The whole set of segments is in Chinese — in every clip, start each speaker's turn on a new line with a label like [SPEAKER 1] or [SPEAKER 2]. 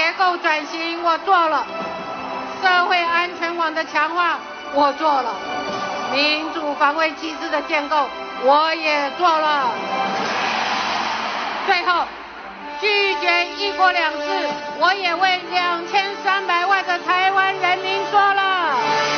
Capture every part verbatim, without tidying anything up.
[SPEAKER 1] 结构转型我做了，社会安全网的强化我做了，民主防卫机制的建构我也做了。最后，拒绝一国两制，我也为两千三百万的台湾人民说了。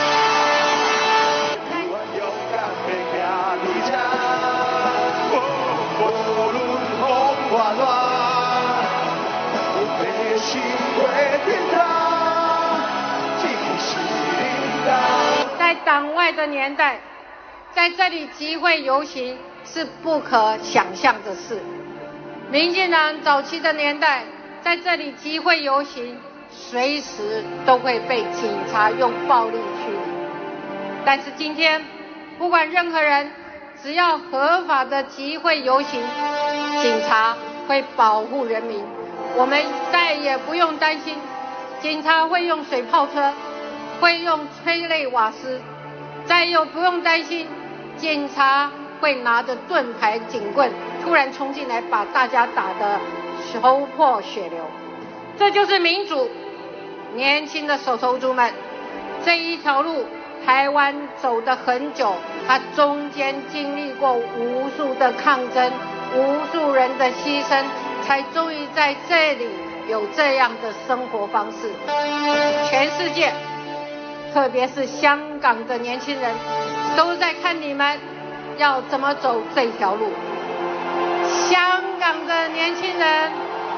[SPEAKER 1] 在党外的年代，在这里集会游行是不可想象的事。民进党早期的年代，在这里集会游行，随时都会被警察用暴力驱离。但是今天，不管任何人，只要合法的集会游行，警察会保护人民。我们再也不用担心警察会用水炮车，会用催泪瓦斯，再又不用担心警察会拿着盾牌警棍突然冲进来把大家打得头破血流。这就是民主。年轻的手头族们，这一条路台湾走得很久，它中间经历过无数的抗争，无数人的牺牲，才终于在这里有这样的生活方式。全世界，特别是香港的年轻人，都在看你们要怎么走这条路。香港的年轻人，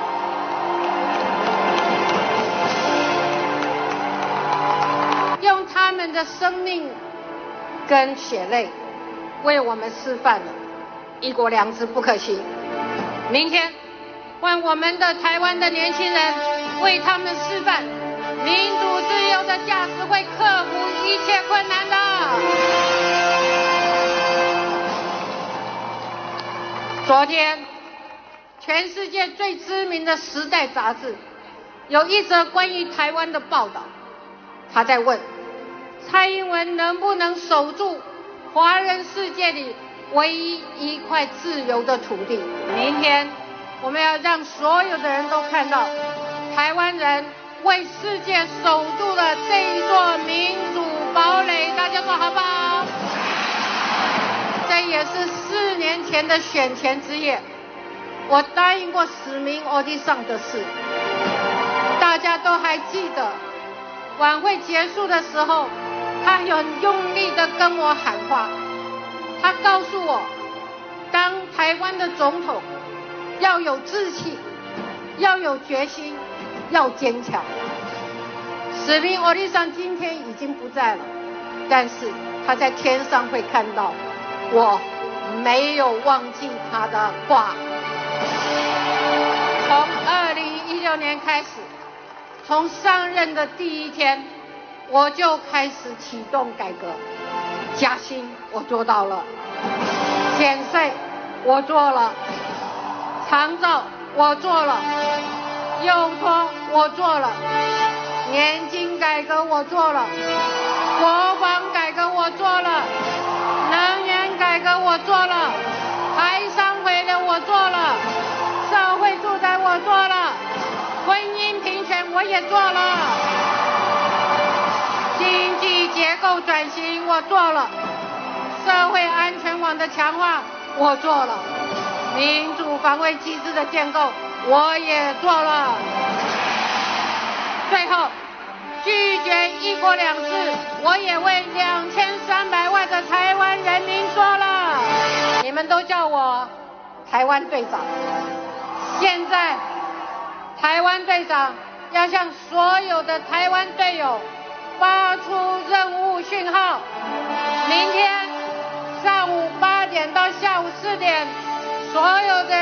[SPEAKER 1] 用他们的生命跟血泪为我们示范了一国两制不可行。明天换我们的台湾的年轻人为他们示范民主自由的价值会克服一切困难的。昨天全世界最知名的《时代》杂志有一则关于台湾的报道，他在问蔡英文能不能守住华人世界里唯一一块自由的土地。明天我们要让所有的人都看到台湾人为世界守住了这一座民主堡垒，大家说好不好？这也是四年前的选前之夜，我答应过史明欧弟上的事，大家都还记得。晚会结束的时候，他很用力地跟我喊话，他告诉我，当台湾的总统要有志气，要有决心，要坚强。史明欧弟上今天已经不在了，但是他在天上会看到我没有忘记他的话。从二零一六年开始，从上任的第一天，我就开始启动改革。加薪我做到了，减税我做了，长照我做了，幼托我做了，年金改革我做了，国防改革我做了，能源改革我做了，台商回流我做了，社会住宅我做了，婚姻平权我也做了，经济结构转型我做了，社会安全网的强化我做了，民主防卫机制的建构我也做了。最后，拒绝一国两制，我也为两千三百万的台湾人民说了。你们都叫我台湾队长，现在台湾队长要向所有的台湾队友发出任务讯号。明天上午八点到下午四点，所有的